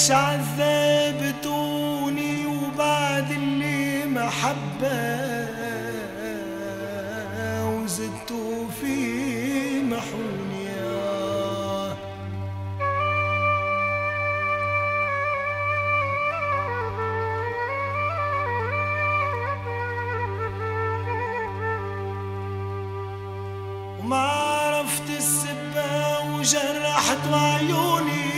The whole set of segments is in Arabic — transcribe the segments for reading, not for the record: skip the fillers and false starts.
ليش عذبتوني وبعد اللي محبة وزدتوا في محوني وما عرفت السبة وجرحت وعيوني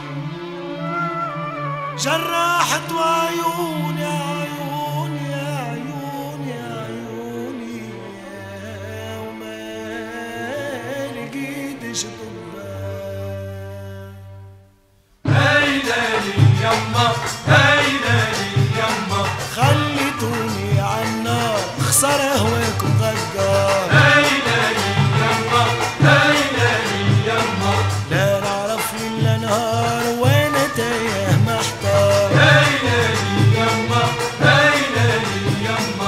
جرحت وعيوني عيوني عيوني عيوني وما لقيتش طبال. هيلالي يما هيلالي يما خليتوني عالنار خسر هواكم غدار. هيلالي يما هيلالي يما لا نعرف إلا نهار وانا تايه محتار. هيلالي يما هيلالي يما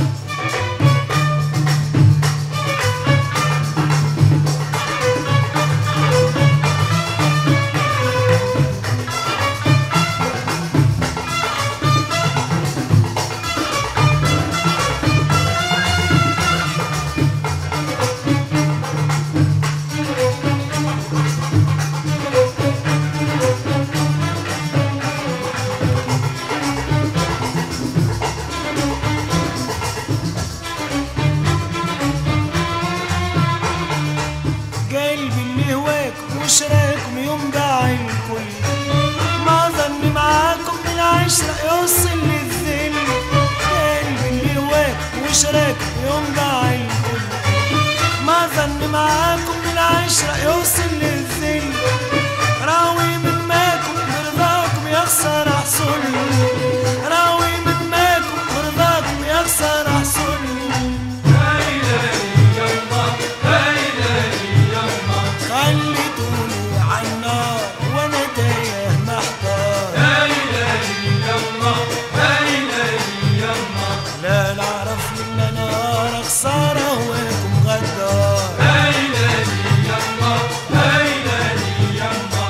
قلبي اللي هواكم وشراكم ينباع الكل. ما ظن معاكم من عشرة يوصل للذل. قلبي اللي هواكم وشراكم ينباع الكل. ما ظن معاكم من عشرة يوصل للذل. راوي من ماكم برضاكم يخسر أحسن. راوي من ماكم برضاكم يخسر أحسن. هيلالي يما هيلالي يما خليتوني عالنار وانا تايه محتار. هيلالي يما هيلالي يما لا نعرف إلا نار خسارة هواكم غدار. هيلالي يما هيلالي يما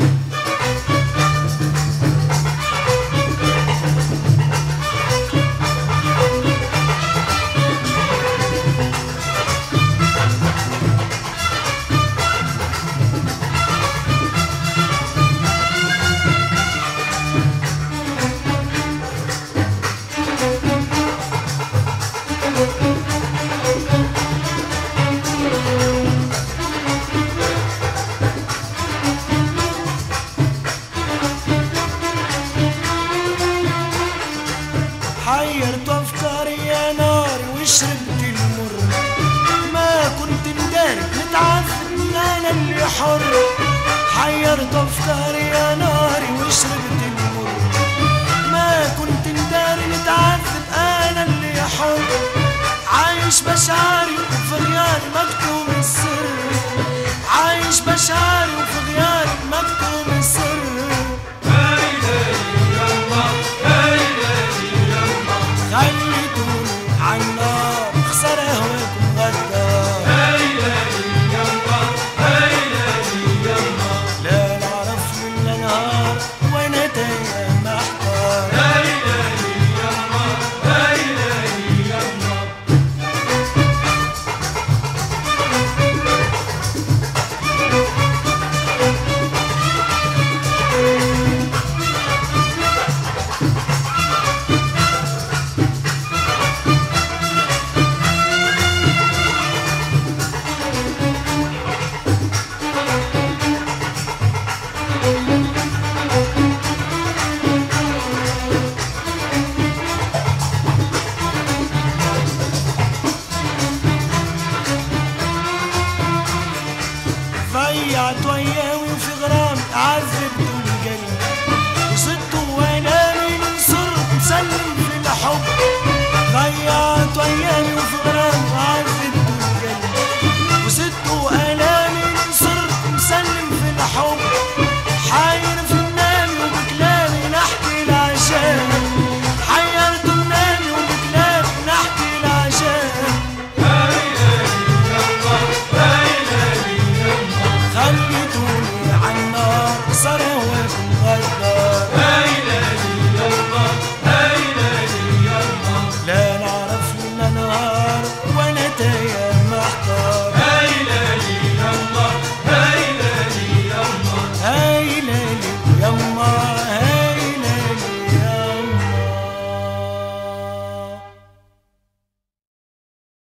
حيرت أفكاري يا ناري وشربت المر. ما كنت مدارك متعذب أنا اللي حر. حيرت أفكاري يا